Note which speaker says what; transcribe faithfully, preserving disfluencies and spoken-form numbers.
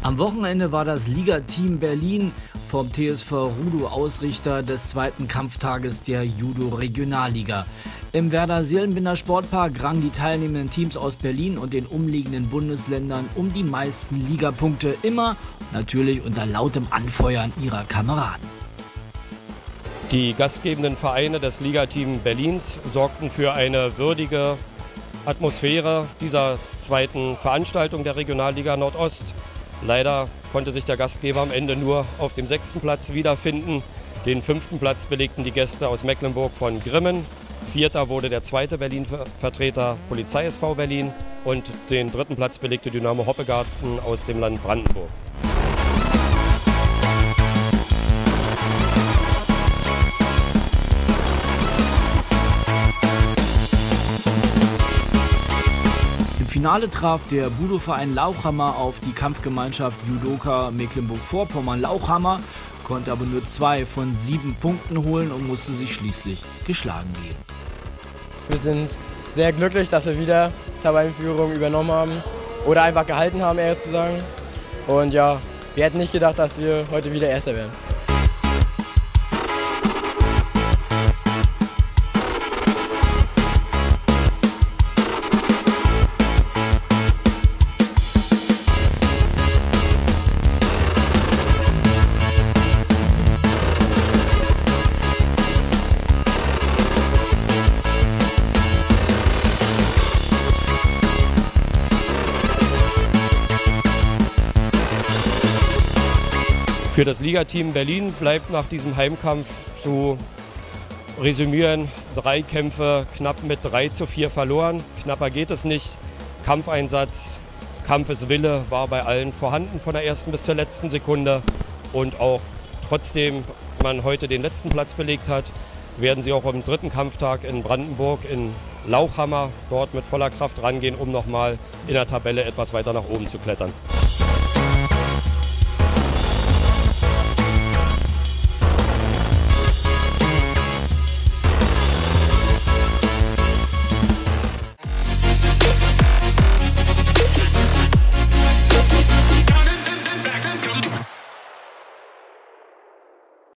Speaker 1: Am Wochenende war das Ligateam Berlin vom T S V Rudo Ausrichter des zweiten Kampftages der Judo-Regionalliga. Im Werder-Seelenbinder Sportpark rangen die teilnehmenden Teams aus Berlin und den umliegenden Bundesländern um die meisten Ligapunkte, immer natürlich unter lautem Anfeuern ihrer Kameraden.
Speaker 2: Die gastgebenden Vereine des Ligateam Berlins sorgten für eine würdige Atmosphäre dieser zweiten Veranstaltung der Regionalliga Nordost. Leider konnte sich der Gastgeber am Ende nur auf dem sechsten Platz wiederfinden. Den fünften Platz belegten die Gäste aus Mecklenburg von Grimmen. Vierter wurde der zweite Berlin-Vertreter Polizei S V Berlin und den dritten Platz belegte Dynamo Hoppegarten aus dem Land Brandenburg.
Speaker 1: Im Finale traf der Budo-Verein Lauchhammer auf die Kampfgemeinschaft Judoka Mecklenburg-Vorpommern-Lauchhammer, konnte aber nur zwei von sieben Punkten holen und musste sich schließlich geschlagen geben.
Speaker 3: Wir sind sehr glücklich, dass wir wieder Tabellenführung übernommen haben oder einfach gehalten haben, eher zu sagen. Und ja, wir hätten nicht gedacht, dass wir heute wieder Erster werden.
Speaker 2: Für das Ligateam Berlin bleibt nach diesem Heimkampf zu resümieren: drei Kämpfe knapp mit drei zu vier verloren. Knapper geht es nicht. Kampfeinsatz, Kampfeswille war bei allen vorhanden von der ersten bis zur letzten Sekunde. Und auch trotzdem man heute den letzten Platz belegt hat, werden sie auch am dritten Kampftag in Brandenburg in Lauchhammer dort mit voller Kraft rangehen, um nochmal in der Tabelle etwas weiter nach oben zu klettern.